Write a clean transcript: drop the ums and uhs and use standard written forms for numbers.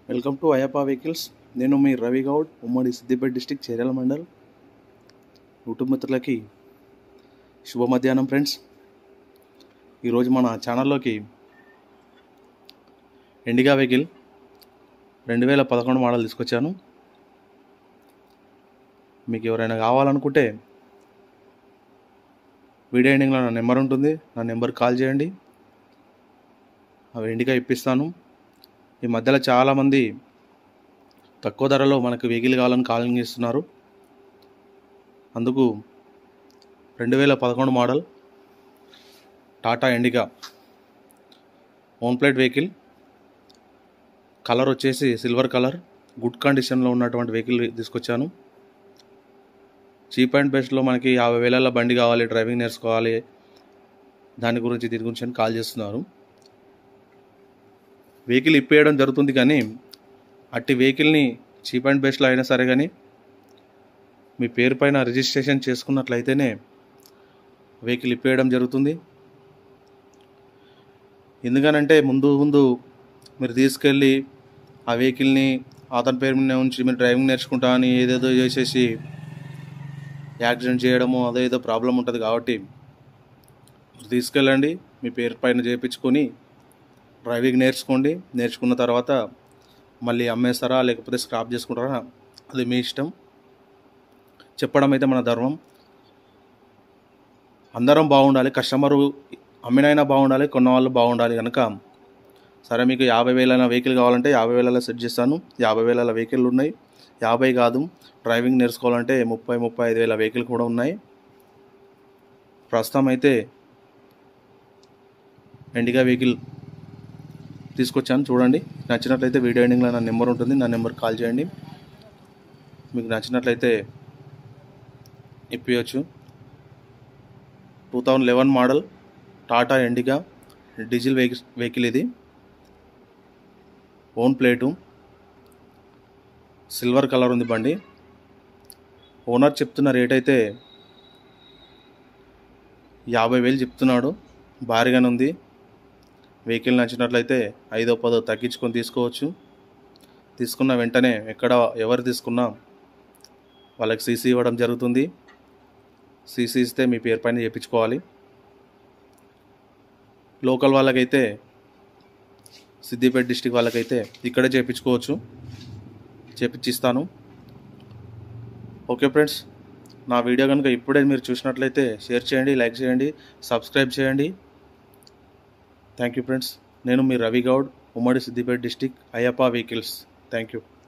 Welcome to Ayyappa vehicles. నేను మీ రవి గౌడ్, ఉమ్మడి సిద్దిపేట డిస్టిక్, చేర్యాల మండల్. యూట్యూబ్ మిత్రులకి శుభ మధ్యాహ్నం ఫ్రెండ్స్. ఈరోజు మన ఛానల్లోకి ఇండిగా వెహికల్ 2011 మోడల్ తీసుకొచ్చాను. మీకు ఎవరైనా కావాలనుకుంటే వీడియో ఎండింగ్లో నా నెంబర్ ఉంటుంది, నా నెంబర్కి కాల్ చేయండి, అవి ఇండిగా ఇప్పిస్తాను. ఈ మధ్యలో చాలామంది తక్కువ ధరలో మనకు వెహికల్ కావాలని కాలింగ్ చేస్తున్నారు. అందుకు 2011 model Tata Indica own plate vehicle, colour వచ్చేసి సిల్వర్ కలర్, గుడ్ కండిషన్లో ఉన్నటువంటి వెహికల్ తీసుకొచ్చాను. చీప్ అండ్ బెస్ట్లో మనకి 50,000 బండి కావాలి, డ్రైవింగ్ నేర్చుకోవాలి, దీని గురించి అని కాల్ చేస్తున్నారు. వెహికల్ ఇప్పేయడం జరుగుతుంది, కానీ అట్టి వెహికల్ని చీప్ అండ్ బెస్ట్లో అయినా సరే కానీ మీ పేరు పైన రిజిస్ట్రేషన్ చేసుకున్నట్లయితేనే వెహికల్ ఇప్పేయడం జరుగుతుంది. ఎందుకనంటే ముందు మీరు తీసుకెళ్ళి ఆ వెహికల్ని అతని పేరు మీద ఉంచి మీరు డ్రైవింగ్ నేర్చుకుంటా అని ఏదేదో చేసేసి యాక్సిడెంట్ చేయడము అదేదో ప్రాబ్లం ఉంటుంది. కాబట్టి తీసుకెళ్ళండి, మీ పేరు పైన చేయించుకొని డ్రైవింగ్ నేర్చుకోండి. నేర్చుకున్న తర్వాత మళ్ళీ అమ్మేస్తారా లేకపోతే స్క్రాప్ చేసుకుంటారా అది మీ ఇష్టం. చెప్పడం అయితే మన ధర్మం. అందరం బాగుండాలి, కస్టమరు అమ్మినైనా బాగుండాలి, కొన్న వాళ్ళు బాగుండాలి. కనుక సరే, మీకు 50,000 వెహికల్ కావాలంటే 50,000 సెట్ చేస్తాను. 50,000 వెహికల్ ఉన్నాయి, 50 కాదు. డ్రైవింగ్ నేర్చుకోవాలంటే 30,000-35,000 వెహికల్ కూడా ఉన్నాయి. ప్రస్తుతం అయితే ఇండిగా వెహికల్ తీసుకొచ్చాను, చూడండి. నచ్చినట్లయితే వీడియో ఎండింగ్లో నా నెంబర్ ఉంటుంది, నా నెంబర్కి కాల్ చేయండి. మీకు నచ్చినట్లయితే ఇప్పించవచ్చు. 2011 model Tata Indica diesel vehicle ఇది. ఓన్ ప్లేటు, సిల్వర్ కలర్ ఉంది బండి. ఓనర్ చెప్తున్న రేట్ అయితే 50,000 చెప్తున్నాడు. భారీగానే ఉంది. వెహికల్ నచ్చినట్లయితే 5-10 తగ్గించుకొని తీసుకోవచ్చు. తీసుకున్న వెంటనే ఎవరు తీసుకున్నా వాళ్ళకి సీసీ ఇవ్వడం జరుగుతుంది. సీసీ ఇస్తే మీ పేరు పైన చేయించుకోవాలి. లోకల్ వాళ్ళకైతే, సిద్దిపేట డిస్టిక్ వాళ్ళకైతే ఇక్కడే చేయించుకోవచ్చు, చేయించిస్తాను. ఓకే ఫ్రెండ్స్, నా వీడియో కనుక ఇప్పుడే మీరు చూసినట్లయితే షేర్ చేయండి, లైక్ చేయండి, సబ్స్క్రైబ్ చేయండి. Thank you friends. నేను మీ రవి గౌడ్, ఉమ్మడి Siddipet district, Ayyappa vehicles. Thank you.